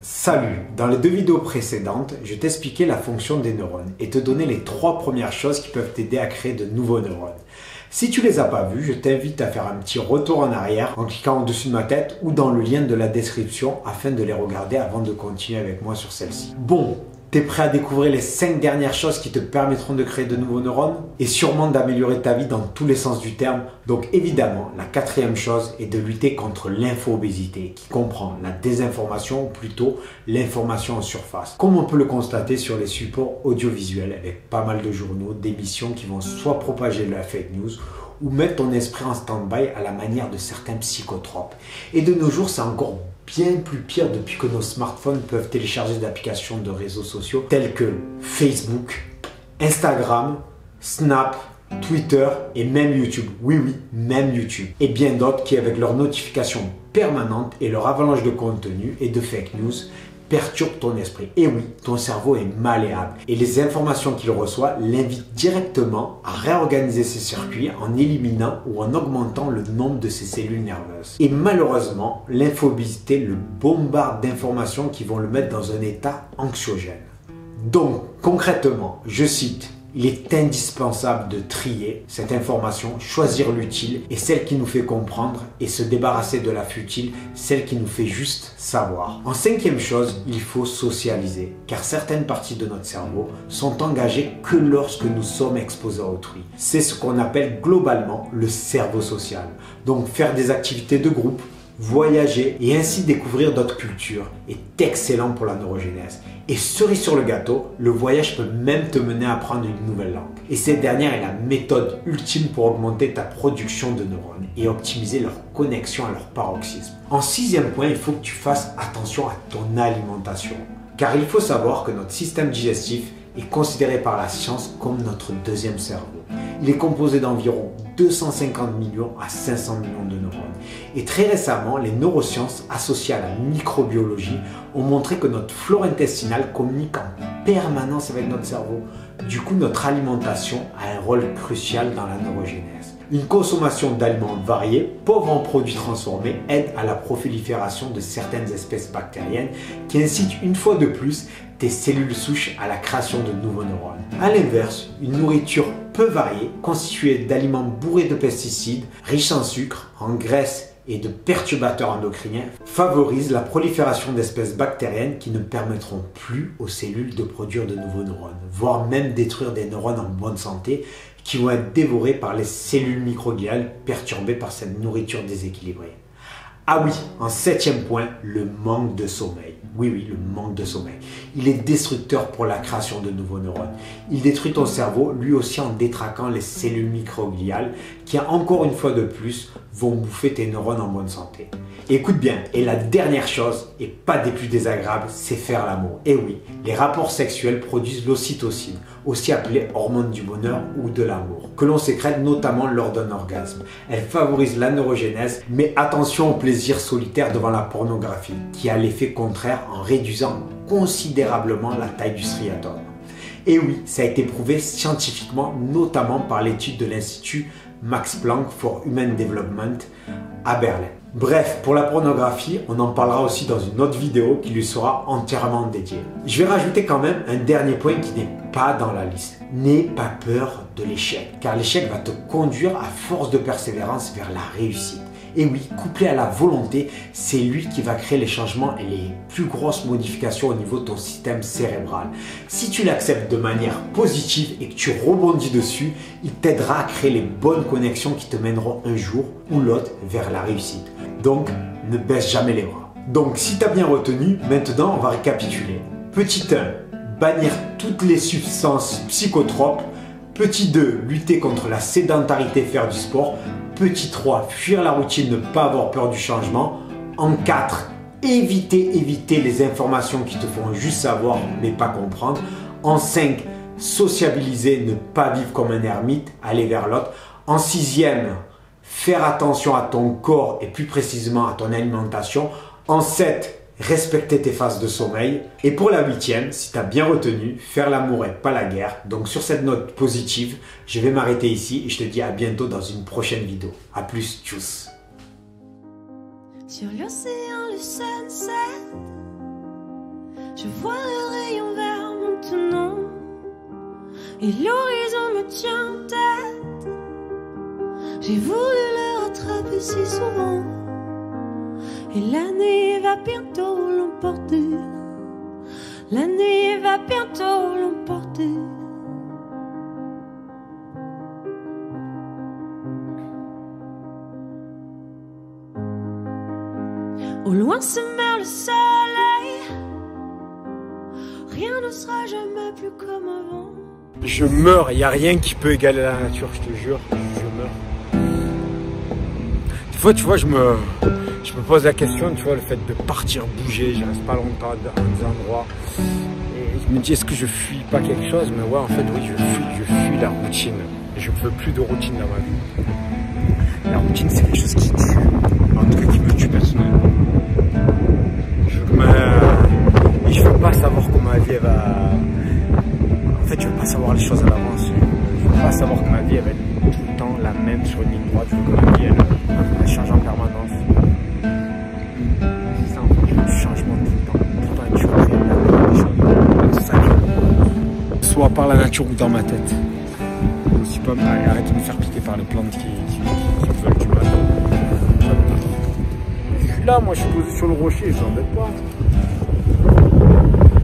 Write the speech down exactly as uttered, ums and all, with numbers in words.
Salut! Dans les deux vidéos précédentes, je t'expliquais la fonction des neurones et te donnais les trois premières choses qui peuvent t'aider à créer de nouveaux neurones. Si tu les as pas vus, je t'invite à faire un petit retour en arrière en cliquant au-dessus de ma tête ou dans le lien de la description afin de les regarder avant de continuer avec moi sur celle-ci. Bon, t'es prêt à découvrir les cinq dernières choses qui te permettront de créer de nouveaux neurones et sûrement d'améliorer ta vie dans tous les sens du terme. Donc évidemment, la quatrième chose est de lutter contre l'info-obésité qui comprend la désinformation ou plutôt l'information en surface. Comme on peut le constater sur les supports audiovisuels avec pas mal de journaux, d'émissions qui vont soit propager de la fake news ou mettre ton esprit en stand-by à la manière de certains psychotropes. Et de nos jours, c'est encore bien plus pire depuis que nos smartphones peuvent télécharger des applications de réseaux sociaux tels que Facebook, Instagram, Snap, Twitter et même YouTube. Oui, oui, même YouTube. Et bien d'autres qui, avec leurs notifications permanentes et leur avalanche de contenu et de fake news, perturbe ton esprit. Et oui, ton cerveau est malléable et les informations qu'il reçoit l'invitent directement à réorganiser ses circuits en éliminant ou en augmentant le nombre de ses cellules nerveuses. Et malheureusement, l'infobésité le bombarde d'informations qui vont le mettre dans un état anxiogène. Donc, concrètement, je cite: il est indispensable de trier cette information, choisir l'utile et celle qui nous fait comprendre et se débarrasser de la futile, celle qui nous fait juste savoir. En cinquième chose, il faut socialiser, car certaines parties de notre cerveau sont engagées que lorsque nous sommes exposés à autrui. C'est ce qu'on appelle globalement le cerveau social. Donc faire des activités de groupe, voyager et ainsi découvrir d'autres cultures est excellent pour la neurogénèse. Et cerise sur le gâteau, le voyage peut même te mener à apprendre une nouvelle langue. Et cette dernière est la méthode ultime pour augmenter ta production de neurones et optimiser leur connexion à leur paroxysme. En sixième point, il faut que tu fasses attention à ton alimentation. Car il faut savoir que notre système digestif est considéré par la science comme notre deuxième cerveau. Il est composé d'environ deux cent cinquante millions à cinq cents millions de neurones. Et très récemment, les neurosciences associées à la microbiologie ont montré que notre flore intestinale communique en permanence avec notre cerveau. Du coup, notre alimentation a un rôle crucial dans la neurogénèse. Une consommation d'aliments variés, pauvres en produits transformés, aide à la prolifération de certaines espèces bactériennes qui incitent une fois de plus tes cellules souches à la création de nouveaux neurones. A l'inverse, une nourriture peu variée, constituée d'aliments bourrés de pesticides, riches en sucre, en graisse et de perturbateurs endocriniens, favorise la prolifération d'espèces bactériennes qui ne permettront plus aux cellules de produire de nouveaux neurones, voire même détruire des neurones en bonne santé qui vont être dévorés par les cellules microgliales perturbées par cette nourriture déséquilibrée. Ah oui, en septième point, le manque de sommeil. Oui, oui, le manque de sommeil. Il est destructeur pour la création de nouveaux neurones. Il détruit ton cerveau, lui aussi en détraquant les cellules microgliales qui, encore une fois de plus, vont bouffer tes neurones en bonne santé. Écoute bien, et la dernière chose, et pas des plus désagréables, c'est faire l'amour. Et oui, les rapports sexuels produisent l'ocytocine, aussi appelée hormone du bonheur ou de l'amour, que l'on sécrète notamment lors d'un orgasme. Elle favorise la neurogénèse, mais attention au plaisir solitaire devant la pornographie, qui a l'effet contraire en réduisant considérablement la taille du striatum. Et oui, ça a été prouvé scientifiquement, notamment par l'étude de l'Institut Max Planck for Human Development à Berlin. Bref, pour la pornographie, on en parlera aussi dans une autre vidéo qui lui sera entièrement dédiée. Je vais rajouter quand même un dernier point qui n'est pas dans la liste. N'aie pas peur de l'échec, car l'échec va te conduire à force de persévérance vers la réussite. Et oui, couplé à la volonté, c'est lui qui va créer les changements et les plus grosses modifications au niveau de ton système cérébral. Si tu l'acceptes de manière positive et que tu rebondis dessus, il t'aidera à créer les bonnes connexions qui te mèneront un jour ou l'autre vers la réussite. Donc, ne baisse jamais les bras. Donc, si tu as bien retenu, maintenant on va récapituler. Petit un, bannir toutes les substances psychotropes. Petit deux, lutter contre la sédentarité, faire du sport. Petit trois, fuir la routine, ne pas avoir peur du changement. En quatre, éviter, éviter les informations qui te font juste savoir mais pas comprendre. En cinq, sociabiliser, ne pas vivre comme un ermite, aller vers l'autre. En sixième, faire attention à ton corps et plus précisément à ton alimentation. En sept, respecter tes phases de sommeil. Et pour la huitième, si tu as bien retenu, faire l'amour et pas la guerre. Donc sur cette note positive, je vais m'arrêter ici et je te dis à bientôt dans une prochaine vidéo. A plus, tchuss. Sur l'océan, le sunset Je vois le rayon vert maintenant et l'horizon me tient en tête. J'ai voulu le rattraper si souvent et la nuit va bientôt l'emporter. La nuit va bientôt l'emporter. Au loin se meurt le soleil. Rien ne sera jamais plus comme avant. Je meurs, il n'y a rien qui peut égaler la nature, je te jure, je meurs. Des fois, tu vois, je me, je me pose la question, tu vois, le fait de partir bouger, je reste pas longtemps dans des endroits. Et je me dis, est-ce que je fuis pas quelque chose? Mais ouais, en fait, oui, je fuis, je fuis la routine. Et je veux plus de routine dans ma vie. La routine, c'est quelque chose qui tue, en tout cas qui me tue personnellement. Je veux, me... Et je veux pas savoir comment ma vie elle va... En fait, je veux pas savoir les choses à l'avance. Je veux pas savoir que ma vie elle va être tout le temps la même sur une ligne droite. Je veux que ma vie elle, elle change en permanence. C'est ça en fait, je veux du changement tout le temps. Tout le temps être toujours c'est ça que soit par la nature ou dans ma tête. Aussi pas arrêter de me faire piquer par les plantes qui, qui, qui, qui veulent du mal. Je suis là, moi je suis posé sur le rocher, je n'embête pas.